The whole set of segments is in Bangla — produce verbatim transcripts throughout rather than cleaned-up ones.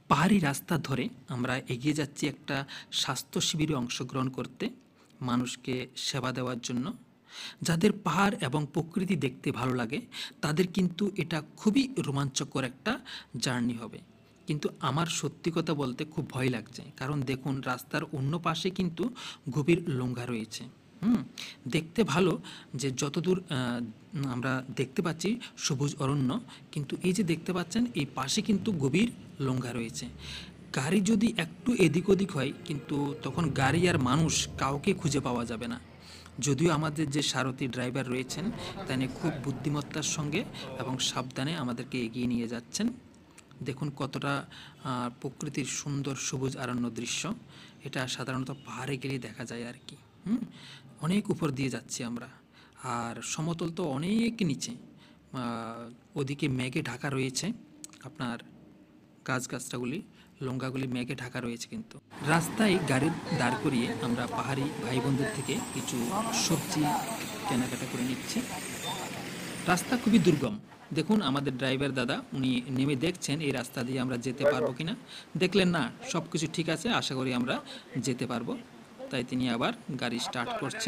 পাহাড়ি রাস্তা ধরে আমরা এগিয়ে যাচ্ছি একটা স্বাস্থ্য শিবিরে অংশগ্রহণ করতে, মানুষকে সেবা দেওয়ার জন্য। যাদের পাহাড় এবং প্রকৃতি দেখতে ভালো লাগে তাদের কিন্তু এটা খুবই রোমাঞ্চকর একটা জার্নি হবে। কিন্তু আমার সত্যি কথা বলতে খুব ভয় লাগছে, কারণ দেখুন রাস্তার অন্য পাশে কিন্তু গভীর লঙ্ঘা রয়েছে। হুম দেখতে ভালো, যে যতদূর আহ, আমরা দেখতে পাচ্ছি সবুজ অরণ্য, কিন্তু এই যে দেখতে পাচ্ছেন এই পাশে কিন্তু গভীর লঙ্ঘা রয়েছে। গাড়ি যদি একটু এদিক ওদিক হয় কিন্তু তখন গাড়ি আর মানুষ কাউকে খুঁজে পাওয়া যাবে না। যদিও আমাদের যে সারথি ড্রাইভার রয়েছেন তিনি খুব বুদ্ধিমত্তার সঙ্গে এবং সাবধানে আমাদেরকে এগিয়ে নিয়ে যাচ্ছেন। দেখুন কতটা আহ, প্রকৃতির সুন্দর সবুজ অরণ্য দৃশ্য। এটা সাধারণত পাহাড়ে গেলেই দেখা যায় আর কি। হুম অনেক উপর দিয়ে যাচ্ছি আমরা, আর সমতল তো অনেক নিচে। আহ, ওদিকে মেঘে ঢাকা রয়েছে, আপনার গাছগাছটাগুলি লঙ্কাগুলি মেঘে ঢাকা রয়েছে। কিন্তু রাস্তায় গাড়ি দাঁড় করিয়ে আমরা পাহাড়ি ভাই বোনদের থেকে কিছু সবজি কেনাকাটা করে নিচ্ছি। রাস্তা খুবই দুর্গম। দেখুন আমাদের ড্রাইভার দাদা উনি নেমে দেখছেন এই রাস্তা দিয়ে আমরা যেতে পারবো কিনা। দেখলেন না সব কিছু ঠিক আছে, আশা করি আমরা যেতে পারবো, তাই তিনি আবার গাড়ি স্টার্ট করছেন।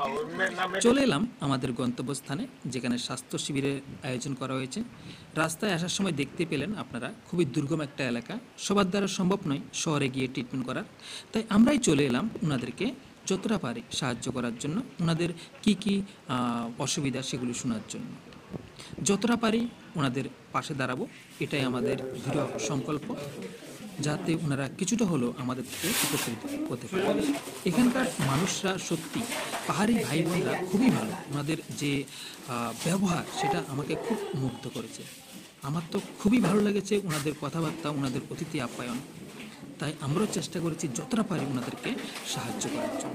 চলে এলাম আমাদের গন্তব্যস্থানে, যেখানে স্বাস্থ্য শিবিরের আয়োজন করা হয়েছে। রাস্তায় আসার সময় দেখতে পেলেন আপনারা খুবই দুর্গম একটা এলাকা, সবার দ্বারা সম্ভব নয় শহরে গিয়ে ট্রিটমেন্ট করার, তাই আমরাই চলে এলাম ওনাদেরকে যতটা পারি সাহায্য করার জন্য, ওনাদের কী কী অসুবিধা সেগুলো শোনার জন্য। যতটা পারি ওনাদের পাশে দাঁড়াবো, এটাই আমাদের দৃঢ় সংকল্প, যাতে ওনারা কিছুটা হলেও আমাদের থেকে উপকৃত হতে পারে। এখানকার মানুষরা সত্যি, পাহাড়ি ভাই বোনরা খুবই ভালো। ওনাদের যে আহ, ব্যবহার সেটা আমাকে খুব মুগ্ধ করেছে। আমার তো খুবই ভালো লেগেছে ওনাদের কথাবার্তা, ওনাদের অতিথি আপ্যায়ন। তাই আমরাও চেষ্টা করেছি যতটা পারি ওনাদেরকে সাহায্য করার জন্য।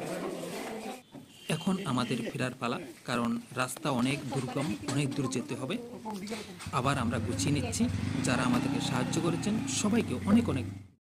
এখন আমাদের ফেরার পালা, কারণ রাস্তা অনেক দুর্গম, অনেক দূর যেতে হবে। আবার আমরা গুছিয়ে নিচ্ছি। যারা আমাদেরকে সাহায্য করেছেন সবাইকে অনেক অনেক